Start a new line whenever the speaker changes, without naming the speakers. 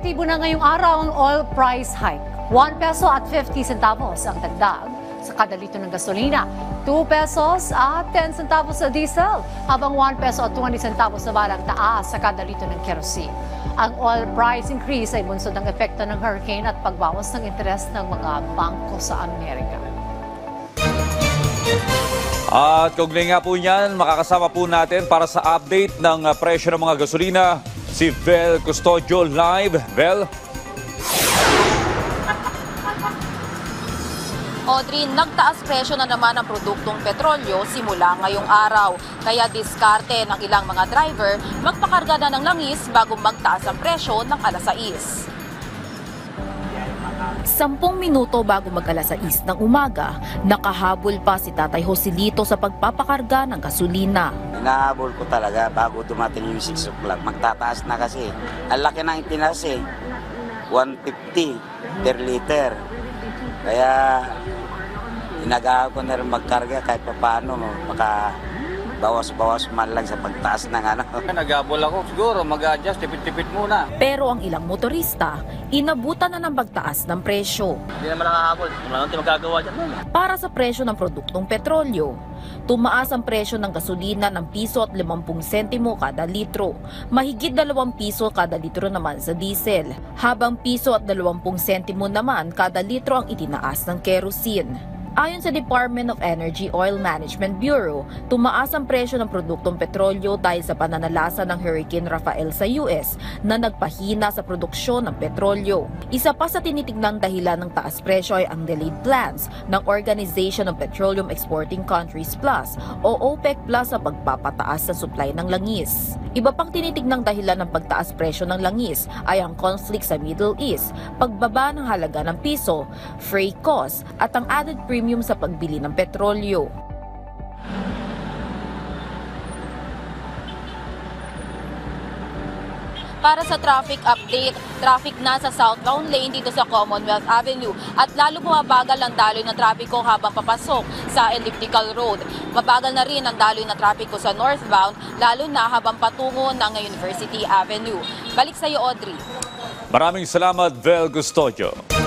Epektibo na ngayong araw ang oil price hike. 1 peso at 50 centavos ang dagdag sa kada litro ng gasolina. 2 pesos at 10 centavos sa diesel, habang 1 peso at 20 centavos naman ang taas sa kada litro ng kerosene. Ang oil price increase ay bunsod ng epekto ng hurricane at pagbawas ng interes ng mga bangko sa Amerika.
At kaugnay nga po niyan, makakasama po natin para sa update ng presyo ng mga gasolina, si Vel Custodio live. Vel?
Audrey, nagtaas presyo na naman ang produktong petrolyo simula ngayong araw. Kaya diskarte ng ilang mga driver magpakarga na ng langis bago magtaas ang presyo ng alas 6. 10 minuto bago mag-alas 6 ng umaga, nakahabol pa si Tatay Joselito sa pagpapakarga ng gasolina.
Hinahabol ko talaga bago dumating yung 6 o'clock. Magtataas na kasi. Ang laki ng itinaas eh. 150 per liter. Kaya inagahan ko na rin magkarga kahit pa paano. Bawas-bawas man lang sa pagtaas ng ano.
Nagabol ako, siguro mag-adjust, tipid-tipid muna.
Pero ang ilang motorista, inabutan na ng pagtaas ng presyo.
Hindi naman nakahabol, wala nang magagawa dyan.
Para sa presyo ng produktong petrolyo, tumaas ang presyo ng gasolina ng piso at 50 sentimo kada litro. Mahigit 2 piso kada litro naman sa diesel, habang piso at 20 sentimo naman kada litro ang itinaas ng kerosene. Ayon sa Department of Energy Oil Management Bureau, tumaas ang presyo ng produktong petrolyo dahil sa pananalasa ng Hurricane Rafael sa US na nagpahina sa produksyon ng petrolyo. Isa pa sa tinitignang dahilan ng taas presyo ay ang delayed plans ng Organization of Petroleum Exporting Countries Plus o OPEC Plus sa pagpapataas sa supply ng langis. Iba pang tinitignang dahilan ng pagtaas presyo ng langis ay ang conflict sa Middle East, pagbaba ng halaga ng piso, freight costs at ang added premium sa pagbili ng petrolyo. Para sa traffic update, traffic na sa southbound lane dito sa Commonwealth Avenue at lalo bumabagal ang daloy ng trapiko habang papasok sa Elliptical Road. Mabagal na rin ang daloy ng trapiko sa northbound lalo na habang patungo ng University Avenue. Balik sa iyo, Audrey.
Maraming salamat, Vel Custodio.